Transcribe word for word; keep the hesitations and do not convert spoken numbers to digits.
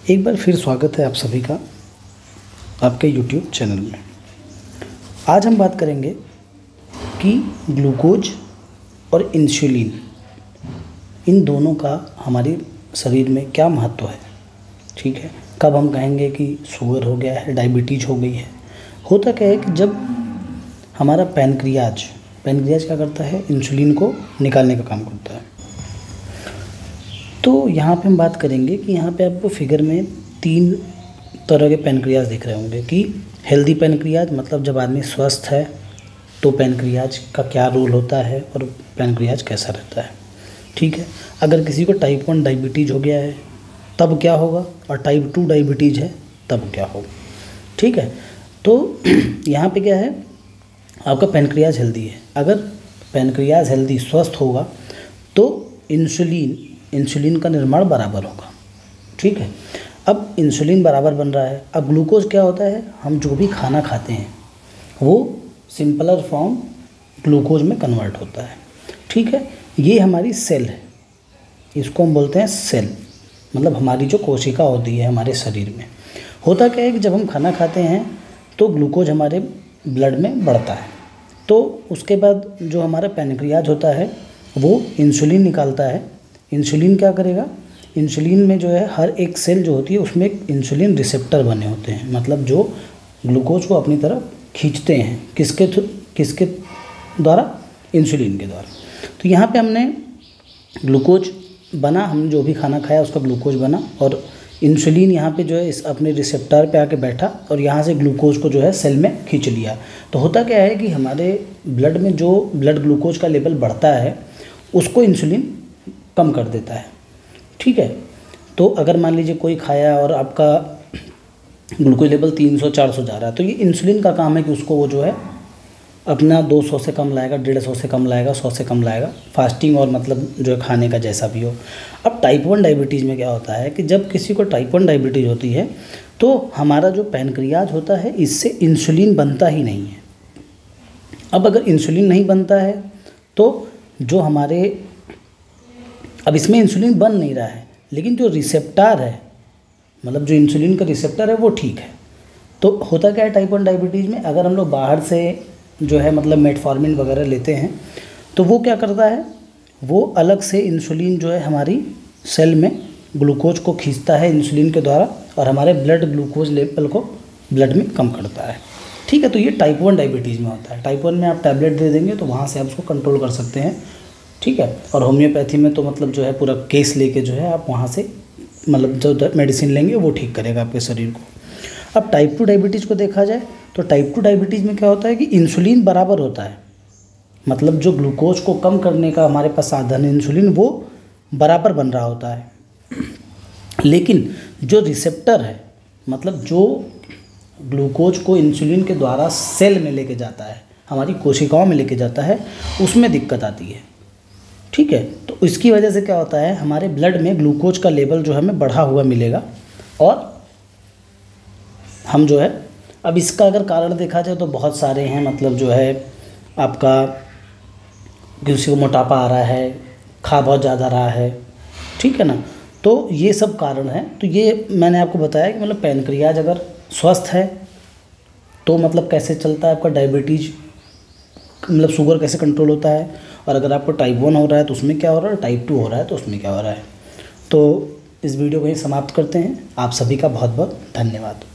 एक बार फिर स्वागत है आप सभी का आपके यूट्यूब चैनल में। आज हम बात करेंगे कि ग्लूकोज और इंसुलिन इन दोनों का हमारे शरीर में क्या महत्व है। ठीक है, कब हम कहेंगे कि शुगर हो गया है, डायबिटीज़ हो गई है। होता क्या है कि जब हमारा पैनक्रियाज पैनक्रियाज क्या करता है, इंसुलिन को निकालने का काम करता है। तो यहाँ पे हम बात करेंगे कि यहाँ पे आपको फिगर में तीन तरह के पैनक्रियाज दिख रहे होंगे कि हेल्दी पैनक्रियाज मतलब जब आदमी स्वस्थ है तो पैनक्रियाज का क्या रोल होता है और पैनक्रियाज कैसा रहता है। ठीक है, अगर किसी को टाइप वन डायबिटीज़ हो गया है तब क्या होगा, और टाइप टू डायबिटीज़ है तब क्या होगा। ठीक है, तो यहाँ पे क्या है, आपका पैनक्रियाज हेल्दी है। अगर पैनक्रियाज हेल्दी स्वस्थ होगा तो इंसुलिन इंसुलिन का निर्माण बराबर होगा। ठीक है, अब इंसुलिन बराबर बन रहा है। अब ग्लूकोज क्या होता है, हम जो भी खाना खाते हैं वो सिंपलर फॉर्म ग्लूकोज में कन्वर्ट होता है। ठीक है, ये हमारी सेल है, इसको हम बोलते हैं सेल, मतलब हमारी जो कोशिका होती है हमारे शरीर में। होता क्या है कि जब हम खाना खाते हैं तो ग्लूकोज हमारे ब्लड में बढ़ता है, तो उसके बाद जो हमारा पैनक्रियाज होता है वो इंसुलिन निकालता है। इंसुलिन क्या करेगा, इंसुलिन में जो है हर एक सेल जो होती है उसमें एक इंसुलिन रिसेप्टर बने होते हैं, मतलब जो ग्लूकोज को अपनी तरफ खींचते हैं। किसके किसके द्वारा, इंसुलिन के द्वारा। तो यहाँ पे हमने ग्लूकोज बना, हम जो भी खाना खाया उसका ग्लूकोज बना, और इंसुलिन यहाँ पे जो है इस अपने रिसेप्टर पे आके बैठा और यहाँ से ग्लूकोज को जो है सेल में खींच लिया। तो होता क्या है कि हमारे ब्लड में जो ब्लड ग्लूकोज का लेवल बढ़ता है उसको इंसुलिन कम कर देता है। ठीक है, तो अगर मान लीजिए कोई खाया और आपका ग्लूकोज लेवल तीन सौ चार सौ जा रहा है, तो ये इंसुलिन का काम है कि उसको वो जो है अपना दो सौ से कम लाएगा, डेढ़ सौ से कम लाएगा, सौ से कम लाएगा, फास्टिंग और मतलब जो है खाने का जैसा भी हो। अब टाइप वन डायबिटीज़ में क्या होता है कि जब किसी को टाइप वन डायबिटीज़ होती है तो हमारा जो पैनक्रियाज होता है इससे इंसुलिन बनता ही नहीं है। अब अगर इंसुलिन नहीं बनता है तो जो हमारे, अब इसमें इंसुलिन बन नहीं रहा है लेकिन जो रिसेप्टर है, मतलब जो इंसुलिन का रिसेप्टर है वो ठीक है। तो होता क्या है टाइप वन डायबिटीज़ में, अगर हम लोग बाहर से जो है मतलब मेटफॉर्मिन वगैरह लेते हैं तो वो क्या करता है, वो अलग से इंसुलिन जो है हमारी सेल में ग्लूकोज को खींचता है इंसुलिन के द्वारा और हमारे ब्लड ग्लूकोज लेवल को ब्लड में कम करता है। ठीक है, तो ये टाइप वन डायबिटीज़ में होता है। टाइप वन में आप टैबलेट दे देंगे तो वहाँ से आप उसको कंट्रोल कर सकते हैं। ठीक है, और होम्योपैथी में तो मतलब जो है पूरा केस लेके जो है आप वहाँ से मतलब जो मेडिसिन लेंगे वो ठीक करेगा आपके शरीर को। अब टाइप टू डायबिटीज़ को देखा जाए तो टाइप टू डायबिटीज़ में क्या होता है कि इंसुलिन बराबर होता है, मतलब जो ग्लूकोज को कम करने का हमारे पास साधन इंसुलिन वो बराबर बन रहा होता है, लेकिन जो रिसेप्टर है मतलब जो ग्लूकोज को इंसुलिन के द्वारा सेल में लेके जाता है, हमारी कोशिकाओं में लेके जाता है, उसमें दिक्कत आती है। ठीक है, तो इसकी वजह से क्या होता है, हमारे ब्लड में ग्लूकोज का लेवल जो हमें बढ़ा हुआ मिलेगा और हम जो है, अब इसका अगर कारण देखा जाए तो बहुत सारे हैं, मतलब जो है आपका किसी को मोटापा आ रहा है, खा बहुत ज़्यादा रहा है, ठीक है ना, तो ये सब कारण है। तो ये मैंने आपको बताया कि मतलब पैनक्रियाज अगर स्वस्थ है तो मतलब कैसे चलता है आपका डायबिटीज़, मतलब शुगर कैसे कंट्रोल होता है, और अगर आपको टाइप वन हो रहा है तो उसमें क्या हो रहा है, टाइप टू हो रहा है तो उसमें क्या हो रहा है। तो इस वीडियो को यहीं समाप्त करते हैं। आप सभी का बहुत बहुत धन्यवाद।